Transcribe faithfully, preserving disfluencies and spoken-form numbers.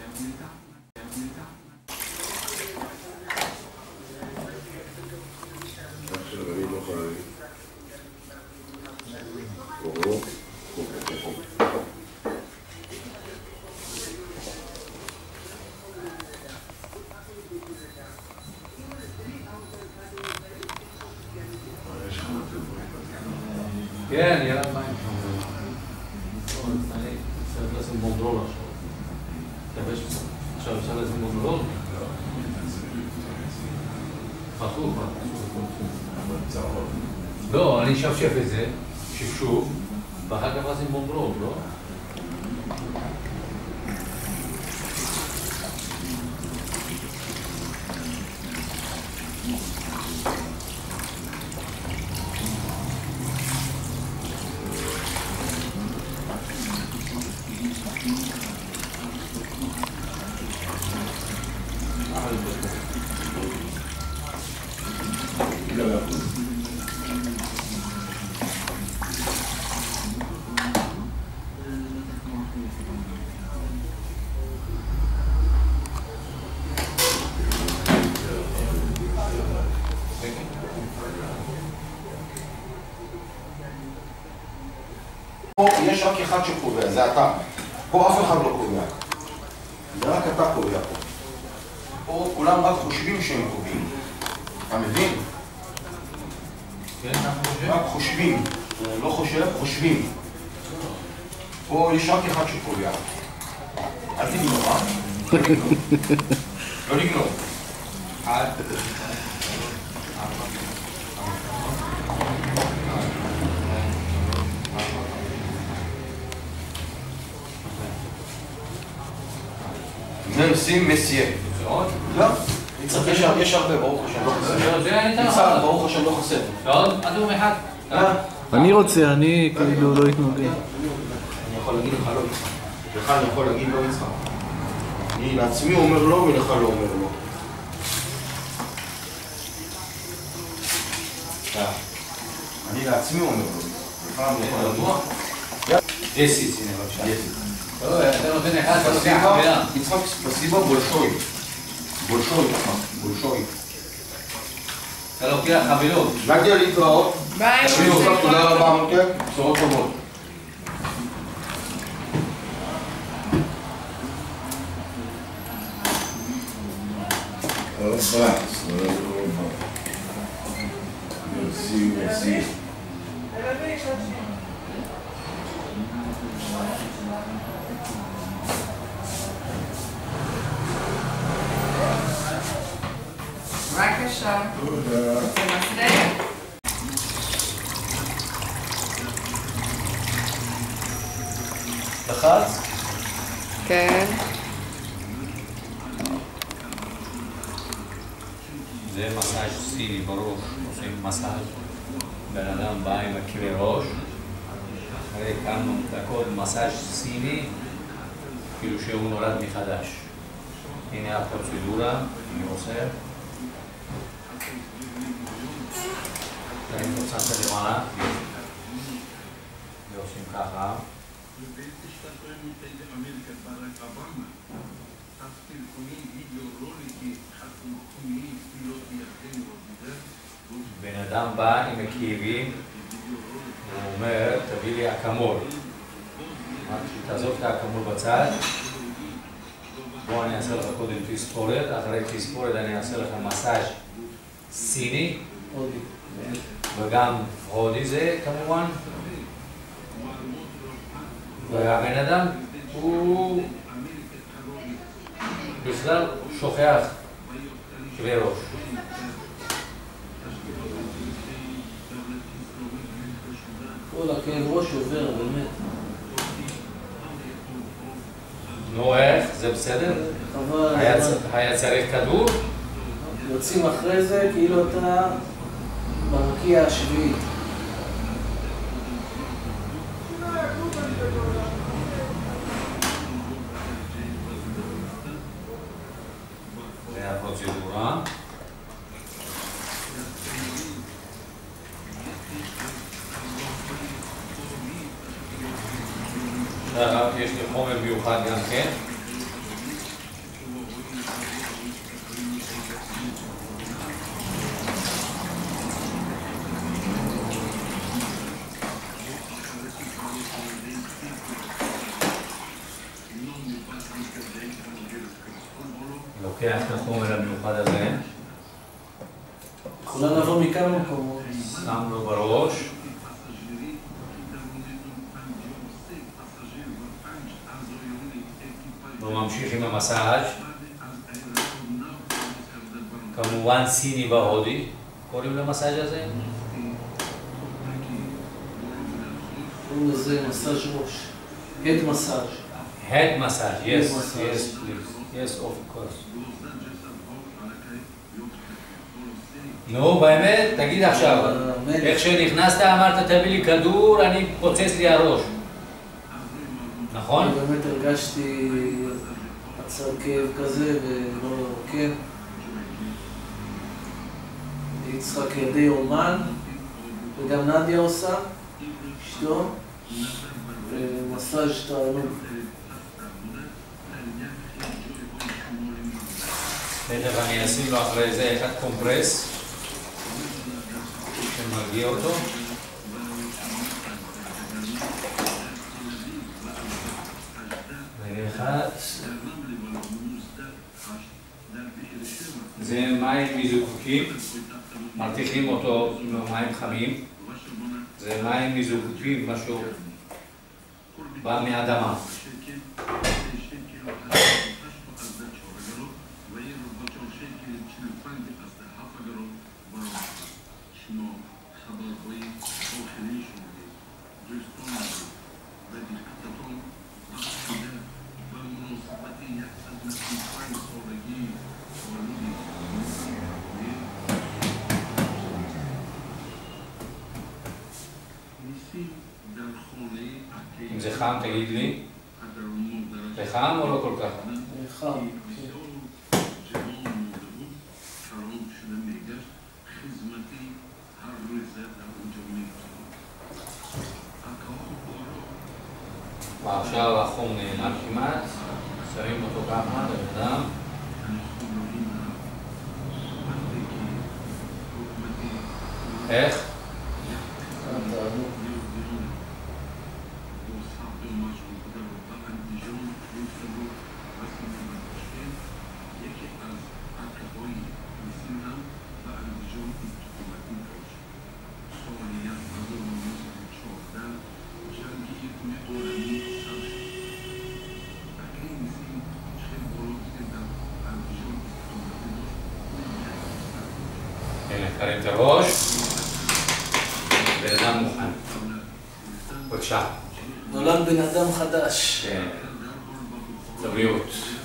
כן, יאללה מים. אני צריך לשים בונדרול עכשיו. עכשיו אפשר לשים בונדרול? חכו, חכו. לא, אני שפשף את זה, שפשוף, ואחר כך לשים בונדרול, לא? פה יש רק אחד שקובע, זה אתה. פה אף אחד לא קובע. זה רק אתה קובע פה. פה כולם רק חושבים שהם קובעים. אתה מבין? כן, אנחנו חושבים. רק חושבים. לא חושב, חושבים. פה יש רק אחד שקובע. אל תגנוב, אה? לא לגנוב. לא לגנוב. אל תגנוב. שים מסיה. לא? יש הרבה, ברוך השם, לא חסר. ניצל, ברוך השם, לא חסר. עוד? אדום אחד. אני רוצה, אני כאילו לא יתנו לי. אני יכול להגיד לך לא יצחק. לך אני יכול להגיד לא יצחק. אני לעצמי אומר לא ולך לא אומר לא. אני לעצמי אומר לא. לך אני יכול להגיד לא. דסיס, הנה בבקשה. אתה נותן אחד, אתה לוקח חבילה. יצחק, ספסיבה בולשוי. בולשוי, בולשוי. אתה לוקח חבילות. נגדיה להתראות. ביי. תודה רבה, מותק. בשורות טובות. Merci, merci. בבקשה. זה מסדר? לחץ? כן. זה מסאז' סיני בראש, עושים מסאז'. בן אדם בא עם הכאבי ראש, אחרי כמה דקות מסאז' סיני, כאילו שהוא נולד מחדש. הנה הפרוצדורה, אני עושה. אני רוצה את למעלה, ועושים ככה. בן אדם בא עם הכאבים, הוא אומר, תביא לי אקמול. תעזוב את האקמול בצד. בוא אני אעשה לך קודם תספורת, אחרי תספורת אני אעשה לך מסאז' סיני. וגם הודי זה כמובן. והבן אדם הוא בכלל שוכח כאבי ראש. כל הכאב ראש עובר, באמת. נו איך? זה בסדר? היה צריך כדור? יוצאים אחרי זה כאילו אתה ברקיע השביעית. זה הפרוצדורה. עכשיו יש לי חומר מיוחד גם כן. לוקח את החומר המיוחד הזה, יכולה לבוא מכמה מקומות. שם לו בראש, והוא ממשיך עם המסאז', כמובן סיני והודי, קוראים למסאז' הזה? קוראים לזה מסאז' ראש. הד מסאז'. Head massage, yes, massage. yes, please. Yes, of course. נו, באמת, תגיד עכשיו, איך שנכנסת אמרת תביא לי כדור, אני פוצץ לי הראש. נכון? אני באמת הרגשתי עצר כאב כזה ולא, כן. יצחק ידי אומן, וגם נדיה עושה, אשתו, ומסאז' תענוג. תכף אני אשים לו אחרי זה אחד קומפרס שמרגיע אותו. רגע אחד. זה מים מזוקקים, מרתיחים אותו עם מים חמים. זה מים מזוקקים, משהו בא מאדמה. אם זה חם, תגיד לי. זה חם או לא כל כך? חם. ועכשיו החום נעלם כמעט, שמים אותו ככה, בן אדם. איך? תרים את הראש, בן אדם מוכן. בבקשה. נולד בן אדם חדש. כן. לבריאות.